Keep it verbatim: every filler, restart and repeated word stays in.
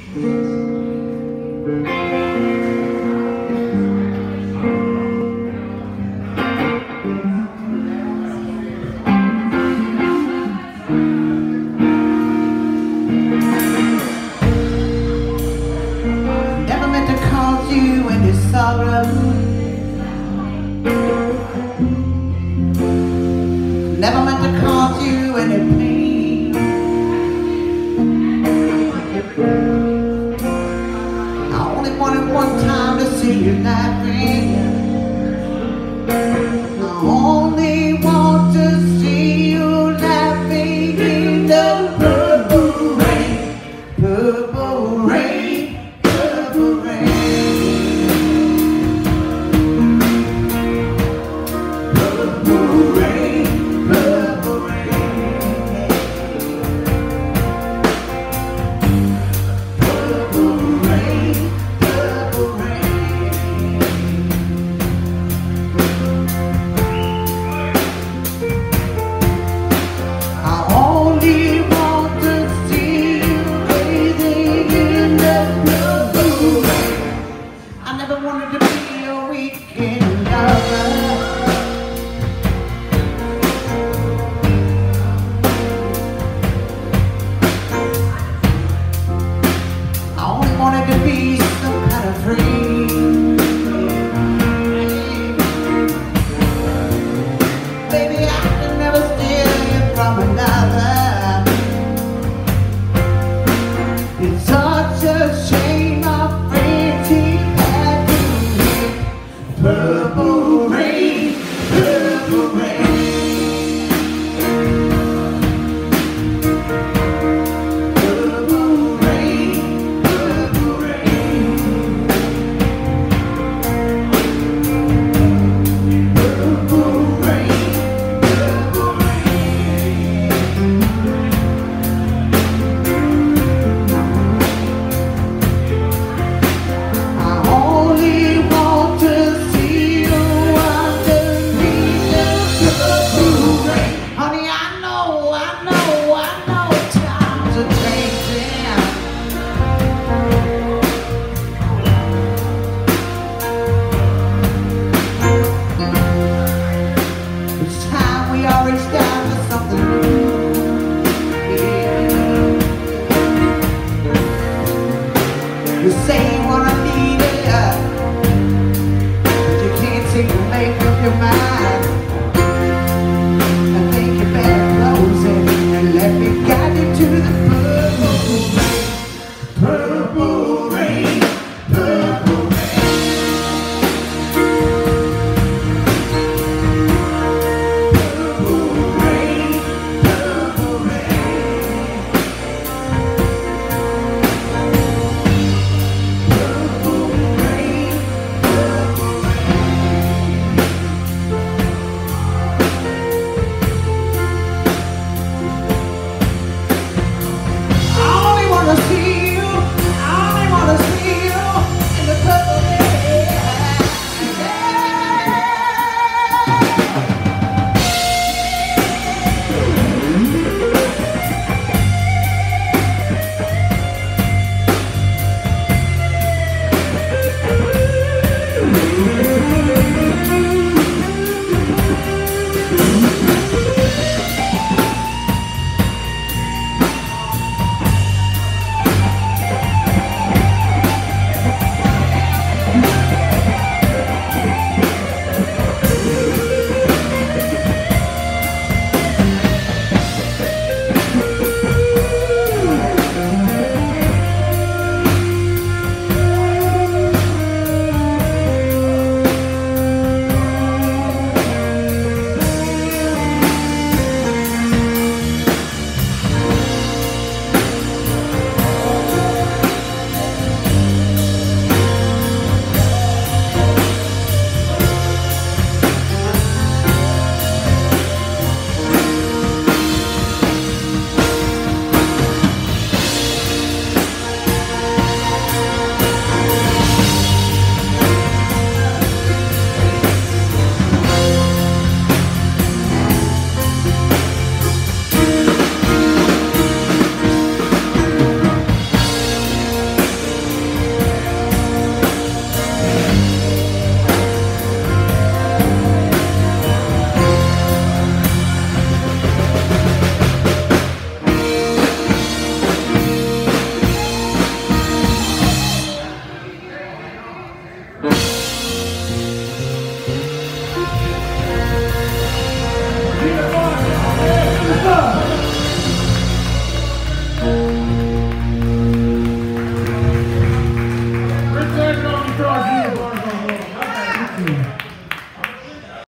Never meant to cause you any sorrow. Never meant to cause you any pain. I only wanted one time to see you laughing. I only want to see you laughing in the purple rain, purple rain, purple rain. Purple rain, purple rain. Purple rain, purple rain. I only want to see you bathing in the purple rain. I never wanted to be a weekend lover. I only wanted to be some kind of free. Baby, I can never steal you from another. It's such a shame my friends he had to hit. Purple rain, purple rain. Purple rain, purple rain. Purple rain, purple rain. I only want to see you underneath the purple rain. Honey, I know, I know, I know times are changing. It's time we all reach down to something new. Yeah. You say you wanna need it, but you can't seem to make up your mind. I think you better close it and let me guide you to the purple rain, purple rain, purple rain. Purple rain, purple rain. Purple rain, purple rain. I only wanna see you, I only Thank